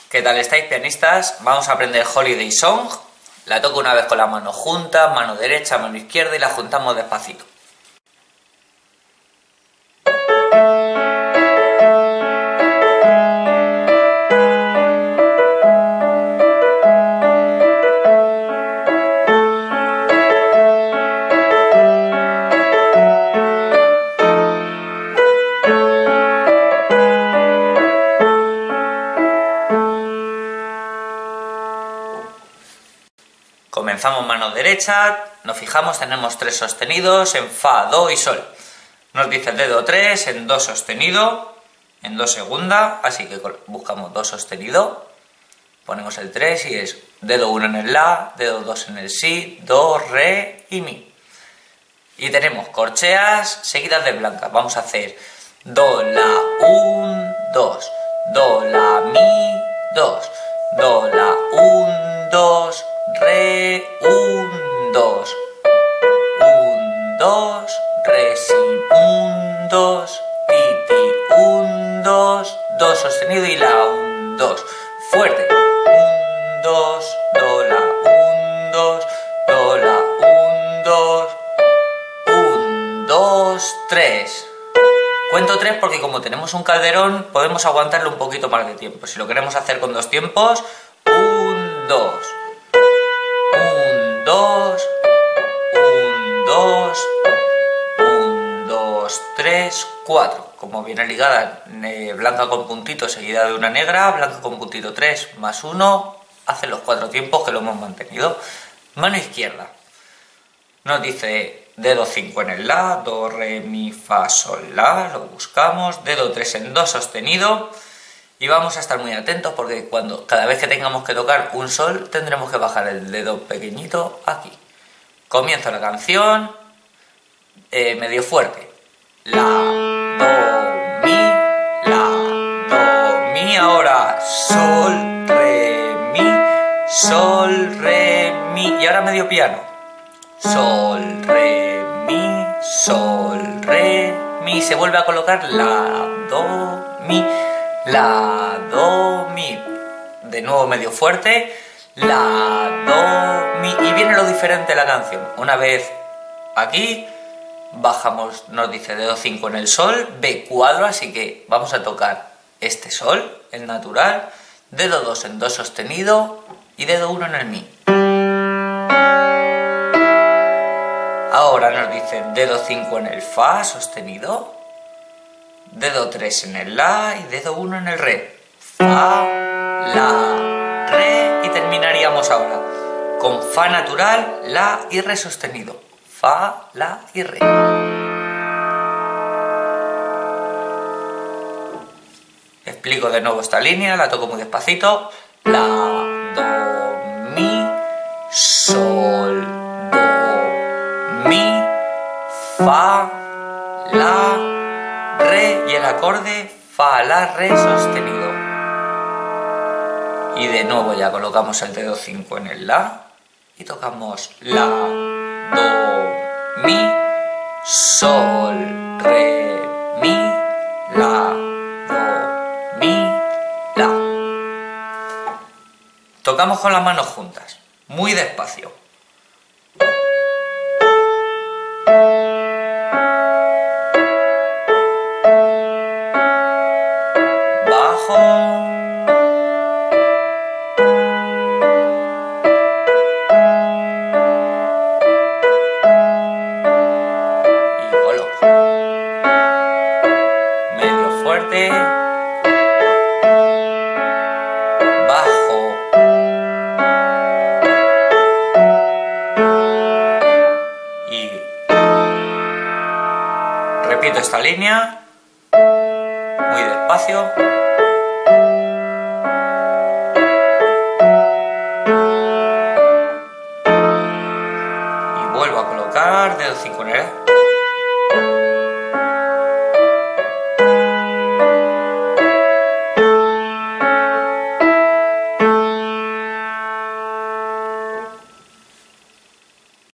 ¿Qué tal estáis, pianistas? Vamos a aprender Holiday Song. La toco una vez con la mano junta, mano derecha, mano izquierda y la juntamos despacito. Comenzamos mano derecha, nos fijamos, tenemos 3 sostenidos en Fa, Do y Sol. Nos dice el dedo 3 en Do sostenido, en Do segunda, así que buscamos Do sostenido, ponemos el 3 y es dedo 1 en el La, dedo 2 en el Si, Do, Re y Mi. Y tenemos corcheas seguidas de blancas. Vamos a hacer Do, La, 1, 2, Do, La, Mi, 2, Do, La, 1, 2, Re, 1, 2, 1, 2, Re, Si, 1, 2, Ti, Ti, 1, 2, Do sostenido y La, 1, 2, fuerte, 1, 2, Do, La, 1, 2, Do, La, 1, 2, 1, 2, 3. Cuento 3 porque como tenemos un calderón podemos aguantarlo un poquito más de tiempo. Si lo queremos hacer con 2 tiempos, 1, 2. 1, 2, 1, 2, 1, 2, 3, 4. Como viene ligada blanca con puntito seguida de una negra, blanca con puntito 3 más 1, hace los 4 tiempos que lo hemos mantenido. Mano izquierda. Nos dice dedo 5 en el La, Do, Re, Mi, Fa, Sol, La, lo buscamos, dedo 3 en Do sostenido. Y vamos a estar muy atentos porque cada vez que tengamos que tocar un sol tendremos que bajar el dedo pequeñito aquí. Comienzo la canción medio fuerte. La, Do, Mi, La, Do, Mi. Ahora Sol, Re, Mi, Sol, Re, Mi. Y ahora medio piano. Sol, Re, Mi, Sol, Re, Mi. Se vuelve a colocar La, Do, Mi. La, Do, Mi. De nuevo medio fuerte. La, Do, Mi. Y viene lo diferente de la canción. Una vez aquí, bajamos, nos dice dedo 5 en el Sol, B cuadro, así que vamos a tocar este Sol, el natural, dedo 2 en Do sostenido y dedo 1 en el Mi. Ahora nos dice dedo 5 en el Fa sostenido, dedo 3 en el La y dedo 1 en el Re. Fa, La, Re. Y terminaríamos ahora con Fa natural, La y Re sostenido. Fa, La y Re. Explico de nuevo esta línea, la toco muy despacito. La, Do, Mi, Sol, Do, Mi, Fa, La, Re y el acorde Fa, La, Re sostenido. Y de nuevo ya colocamos el dedo 5 en el La y tocamos La, Do, Mi, Sol, Re, Mi, La, Do, Mi, La. Tocamos con las manos juntas, muy despacio. Bajo, y repito esta línea muy despacio y vuelvo a colocar dedo 5 en el